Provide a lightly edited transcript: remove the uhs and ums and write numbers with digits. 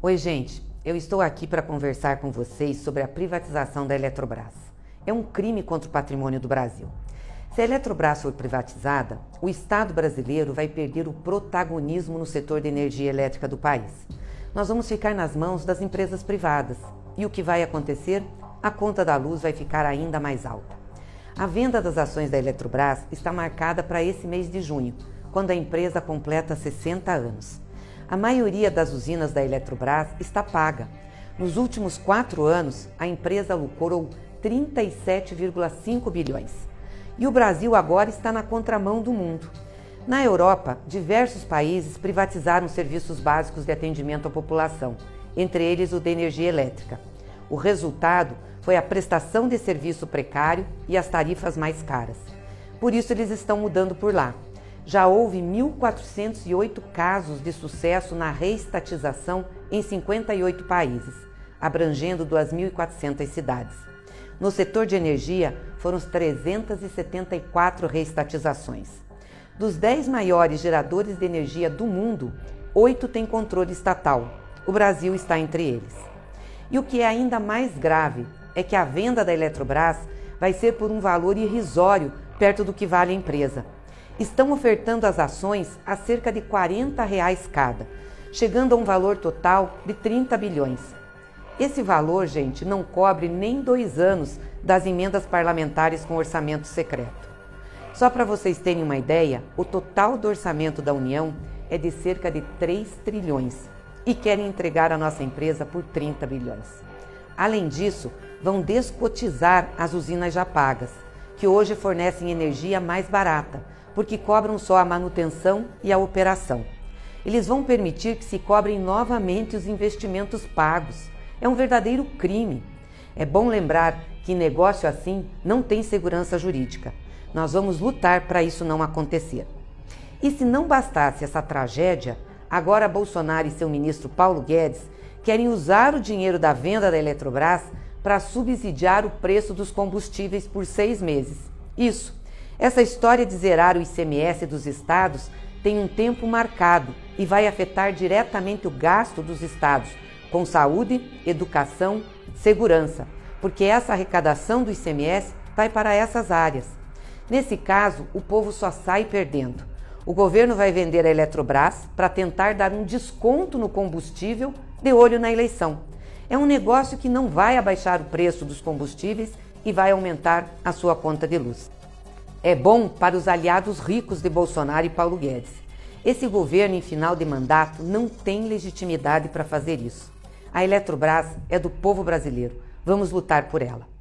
Oi, gente, eu estou aqui para conversar com vocês sobre a privatização da Eletrobras. É um crime contra o patrimônio do Brasil. Se a Eletrobras for privatizada, o Estado brasileiro vai perder o protagonismo no setor de energia elétrica do país. Nós vamos ficar nas mãos das empresas privadas. E o que vai acontecer? A conta da luz vai ficar ainda mais alta. A venda das ações da Eletrobras está marcada para esse mês de junho, quando a empresa completa 60 anos. A maioria das usinas da Eletrobras está paga. Nos últimos 4 anos, a empresa lucrou 37,5 bilhões. E o Brasil agora está na contramão do mundo. Na Europa, diversos países privatizaram serviços básicos de atendimento à população, entre eles o de energia elétrica. O resultado foi a prestação de serviço precário e as tarifas mais caras. Por isso eles estão mudando por lá. Já houve 1.408 casos de sucesso na reestatização em 58 países, abrangendo 2.400 cidades. No setor de energia, foram 374 reestatizações. Dos 10 maiores geradores de energia do mundo, 8 têm controle estatal. O Brasil está entre eles. E o que é ainda mais grave é que a venda da Eletrobras vai ser por um valor irrisório perto do que vale a empresa. Estão ofertando as ações a cerca de R$40 cada, chegando a um valor total de 30 bilhões. Esse valor, gente, não cobre nem 2 anos das emendas parlamentares com orçamento secreto. Só para vocês terem uma ideia, o total do orçamento da União é de cerca de 3 trilhões e querem entregar a nossa empresa por 30 bilhões. Além disso, vão descotizar as usinas já pagas, que hoje fornecem energia mais barata, porque cobram só a manutenção e a operação. Eles vão permitir que se cobrem novamente os investimentos pagos. É um verdadeiro crime. É bom lembrar que negócio assim não tem segurança jurídica. Nós vamos lutar para isso não acontecer. E se não bastasse essa tragédia, agora Bolsonaro e seu ministro Paulo Guedes querem usar o dinheiro da venda da Eletrobras para subsidiar o preço dos combustíveis por 6 meses. Essa história de zerar o ICMS dos estados tem um tempo marcado e vai afetar diretamente o gasto dos estados com saúde, educação, segurança, porque essa arrecadação do ICMS vai para essas áreas. Nesse caso, o povo só sai perdendo. O governo vai vender a Eletrobras para tentar dar um desconto no combustível de olho na eleição. É um negócio que não vai abaixar o preço dos combustíveis e vai aumentar a sua conta de luz. É bom para os aliados ricos de Bolsonaro e Paulo Guedes. Esse governo em final de mandato não tem legitimidade para fazer isso. A Eletrobras é do povo brasileiro. Vamos lutar por ela.